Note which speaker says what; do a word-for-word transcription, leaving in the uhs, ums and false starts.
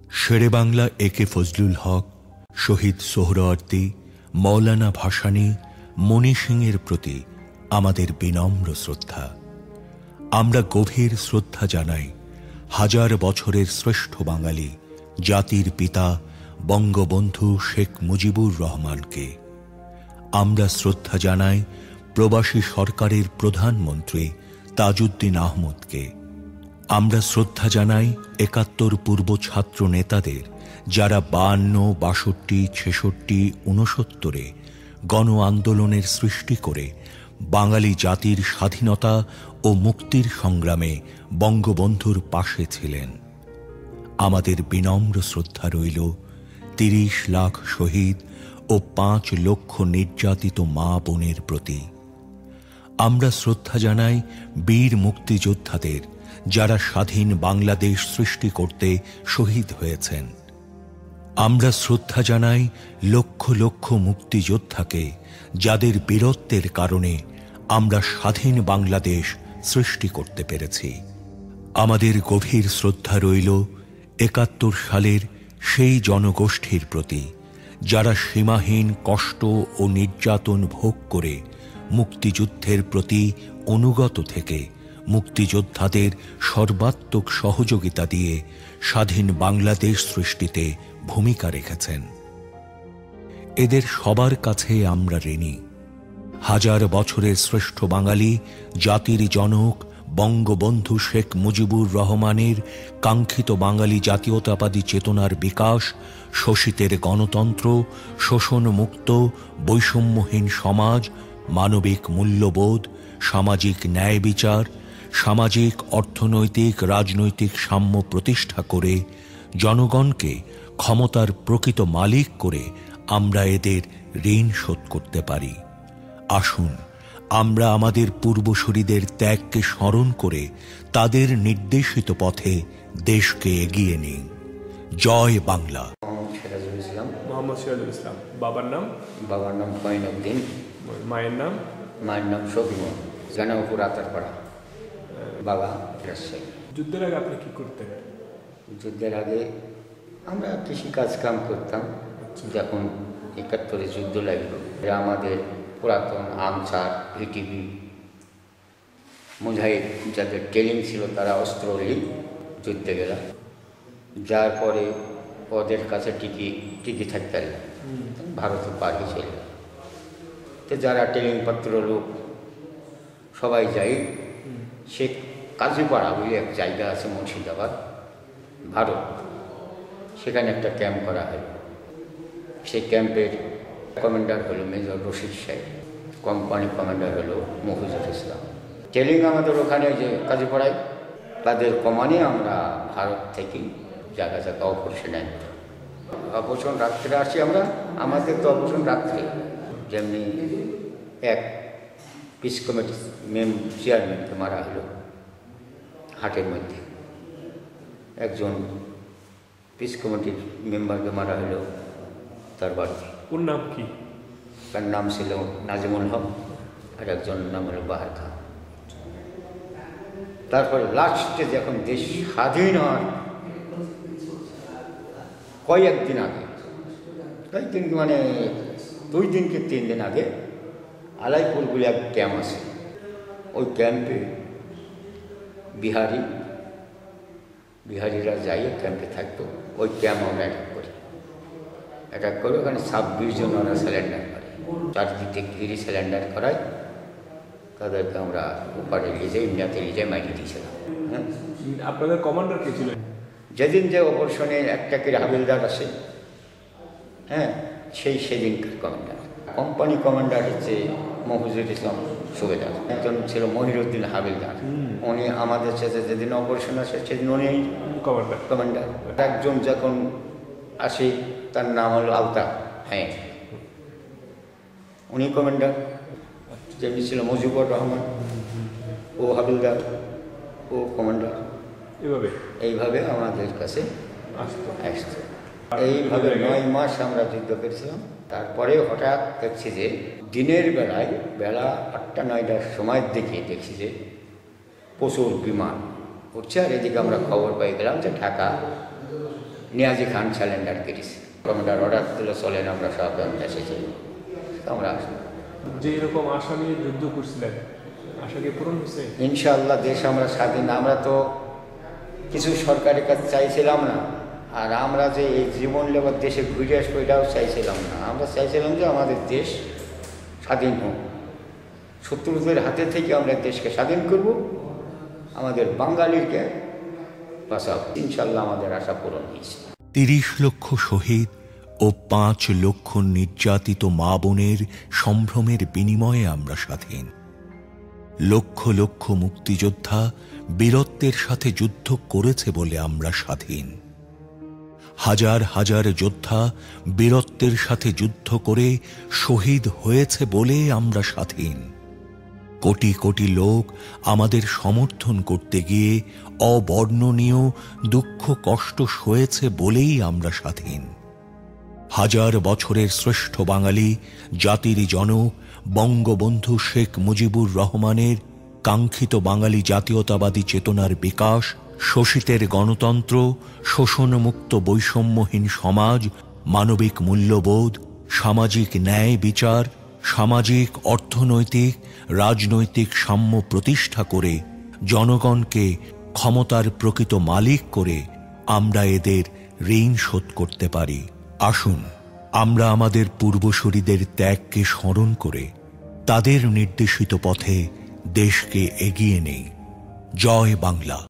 Speaker 1: শেরেবাংলা এ কে ফজলুল হক, শহীদ সোহরাওয়ার্দী, মৌলানা ভাসানী, মণি সিংয়ের প্রতি আমাদের বিনম্র শ্রদ্ধা। আমরা গভীর শ্রদ্ধা জানাই হাজার বছরের শ্রেষ্ঠ বাঙালি জাতির পিতা বঙ্গবন্ধু শেখ মুজিবুর রহমানকে। আমরা শ্রদ্ধা জানাই প্রবাসী সরকারের প্রধানমন্ত্রী তাজউদ্দিন আহমদকে। আমরা শ্রদ্ধা জানাই একাত্তর পূর্ব ছাত্র নেতাদের, যারা বায়ান্ন, বাষট্টি, ছেষট্টি, ঊনসত্তরে গণ আন্দোলনের সৃষ্টি করে বাঙালি জাতির স্বাধীনতা ও মুক্তির সংগ্রামে বঙ্গবন্ধুর পাশে ছিলেন। আমাদের বিনম্র শ্রদ্ধা রইল তিরিশ লাখ শহীদ ও পাঁচ লক্ষ নির্যাতিত মা বোনের প্রতি। আমরা শ্রদ্ধা জানাই বীর মুক্তিযোদ্ধাদের, যারা স্বাধীন বাংলাদেশ সৃষ্টি করতে শহীদ হয়েছেন। আমরা শ্রদ্ধা জানাই লক্ষ লক্ষ মুক্তিযোদ্ধাকে, যাদের বীরত্বের কারণে আমরা স্বাধীন বাংলাদেশ সৃষ্টি করতে পেরেছি। আমাদের গভীর শ্রদ্ধা রইল একাত্তর সালের সেই জনগোষ্ঠীর প্রতি, যারা সীমাহীন কষ্ট ও নির্যাতন ভোগ করে মুক্তিযুদ্ধের প্রতি অনুগত থেকে মুক্তিযোদ্ধাদের সর্বাত্মক সহযোগিতা দিয়ে স্বাধীন বাংলাদেশ সৃষ্টিতে ভূমিকা রেখেছেন। এদের সবার কাছে আমরা ঋণী। হাজার বছরের শ্রেষ্ঠ বাঙালি জাতির জনক বঙ্গবন্ধু শেখ মুজিবুর রহমানের কাঙ্ক্ষিত বাঙালি জাতীয়তাবাদী চেতনার বিকাশ, শোষিতের গণতন্ত্র, শোষণমুক্ত বৈষম্যহীন সমাজ, মানবিক মূল্যবোধ, সামাজিক ন্যায় বিচার, সামাজিক অর্থনৈতিক রাজনৈতিক সাম্য প্রতিষ্ঠা করে জনগণকে ক্ষমতার প্রকৃত মালিক করে আমরা এদের ঋণ শোধ করতে পারি। আসুন আমরা আমাদের পূর্বসূরীদের ত্যাগকে স্মরণ করে তাদের নির্দেশিত পথে দেশকে এগিয়ে নিই। জয় বাংলা।
Speaker 2: মোহাম্মদ সিরাজুল ইসলাম। বাবার নাম?
Speaker 3: বাবার নাম কয়েনউদ্দিন।
Speaker 2: মায়ের নাম?
Speaker 3: মায়ের নাম শফিমন, জানাউপুর আতারপাড়া, বাবা রাজশাহী।
Speaker 2: যুদ্ধের আগে আপনি কি করতেন?
Speaker 3: যুদ্ধের আগে আমরা কৃষিকাজ কাম করতাম। যখন একাত্তরে যুদ্ধ লাগলো, আমাদের পুরাতন আমচার, ভিটিভি, মুজাহিদ যাদের ট্রেনিং ছিল তারা অস্ত্র নিয়ে যুদ্ধে গেল। যার পরে ওদের কাছে টিকি টিকি থাকতে ভারতে পাড়ি চলে। তো যারা ট্রেনিংপত্র লোক সবাই যাই, সে কাজীপাড়া বলে এক জায়গা আছে মুর্শিদাবাদ, ভারত। সেখানে একটা ক্যাম্প করা হয়। সেই ক্যাম্পের কমান্ডার হলো মেজর রশিদ সাহেব, কোম্পানি কমান্ডার হলো মফিজুল ইসলাম। ট্রেনিং আমাদের ওখানে যে কাজীপাড়ায়, তাদের কমানে আমরা ভারত থেকে জায়গা জায়গা অপারেশন আনতাম। অপারেশন রাত্রে আসি আমরা, আমাদের তো অপারেশন রাত্রে। যেমনি এক পিস কমিটি মেম চেয়ারম্যানকে মারা হলো হাটের মধ্যে, একজন পিস কমিটির মেম্বারকে মারা হলো তার বাড়িতে।
Speaker 2: ওর নাম কি?
Speaker 3: তার নাম ছিল নাজিমুল হক, আর একজনের নাম হলো বাহার খান। তারপরে লাস্টে যখন দেশ স্বাধীন হওয়ার কয়েকদিন আগে, কয়েকদিন মানে দুই দিন কি তিন দিন আগে, আলাইপুর বলে এক ক্যাম্প আছে। ওই ক্যাম্পে বিহারি বিহারিরা যাই ক্যাম্পে থাকতো। ওই ক্যাম্প আমরা অ্যাটাক করি অ্যাটাক করে ওখানে ছাব্বিশ জন ওরা সিলিন্ডার করে, চারদিক থেকে ঘিরে সিলিন্ডার করায়। তাদেরকে আমরা ওপারে নিয়ে যাই, ইন্ডিয়াতে নিয়ে যাই, মাইকে দিয়েছিলাম। হ্যাঁ,
Speaker 2: আপনাদের কমান্ডার কে ছিল?
Speaker 3: যেদিন যে অপারেশনে একটা করে হাবিলদার আসে, হ্যাঁ, সেই সেদিনকার কমান্ডার। কোম্পানি কমান্ডার হচ্ছে মফিজুল ইসলাম সুবেদার। একজন ছিল মহিরুদ্দিন হাবিলদার, উনি আমাদের সাথে যেদিন অপারেশন আসে সেদিন উনি
Speaker 2: কমান্ডার
Speaker 3: কমান্ডার একজন যখন আসে তার নাম হলো আলতা, হ্যাঁ, উনি কমান্ডার। যেমনি ছিল মুজিবুর রহমান, ও হাবিলদার, ও কমান্ডার।
Speaker 2: এইভাবে
Speaker 3: এইভাবে আমাদের কাছে
Speaker 2: আসতো
Speaker 3: আসতো এইভাবে নয় মাস আমরা যুদ্ধ করেছিলাম। তারপরে হঠাৎ দেখছি যে দিনের বেলায় বেলা আটটা নয়টার সময়ের দিকে দেখছি যে প্রচুর বিমান উঠছে। আর এদিকে আমরা খবর পাই গেলাম যে ঢাকা নিয়াজি খান স্যালেন্ডার করেছে। কমান্ডার অর্ডার দিলে চলেন আমরা সব দেশে ছিল, আমরা আসলাম।
Speaker 2: যে এরকম আশা নিয়ে যুদ্ধ করছিলেন, আশা কি পূরণ হয়েছে?
Speaker 3: ইনশাআল্লাহ দেশ আমরা স্বাধীন। আমরা তো কিছু সরকারের কাছে চাইছিলাম না, আর আমরা যে এই জীবন লেবার দেশে ঘুরে আসবো এটাও চাইছিলাম না। আমরা চাইছিলাম যে আমাদের দেশ স্বাধীন হোক, শত্রুদের হাতে থেকে আমরা দেশকে স্বাধীন করব, আমাদের বাঙালিকে বাঁচাবো। ইনশাআল্লাহ আমাদের আশা পূরণ হয়েছে।
Speaker 1: তিরিশ লক্ষ শহীদ ও পাঁচ লক্ষ নির্যাতিত মা বোনের সম্ভ্রমের বিনিময়ে আমরা স্বাধীন। লক্ষ লক্ষ মুক্তিযোদ্ধা বীরত্বের সাথে যুদ্ধ করেছে বলে আমরা স্বাধীন। হাজার হাজার যোদ্ধা বীরত্বের সাথে যুদ্ধ করে শহীদ হয়েছে বলে আমরা স্বাধীন। কোটি কোটি লোক আমাদের সমর্থন করতে গিয়ে অবর্ণনীয় দুঃখ কষ্ট সয়েছে বলেই আমরা স্বাধীন। হাজার বছরের শ্রেষ্ঠ বাঙালি জাতির জনক বঙ্গবন্ধু শেখ মুজিবুর রহমানের কাঙ্ক্ষিত বাঙালি জাতীয়তাবাদী চেতনার বিকাশ, শোষিতের গণতন্ত্র, শোষণমুক্ত বৈষম্যহীন সমাজ, মানবিক মূল্যবোধ, সামাজিক ন্যায় বিচার, সামাজিক অর্থনৈতিক রাজনৈতিক সাম্য প্রতিষ্ঠা করে জনগণকে ক্ষমতার প্রকৃত মালিক করে আমরা এদের ঋণ শোধ করতে পারি। আসুন আমরা আমাদের পূর্বসূরীদের ত্যাগকে স্মরণ করে তাদের নির্দেশিত পথে দেশকে এগিয়ে নেই। জয় বাংলা।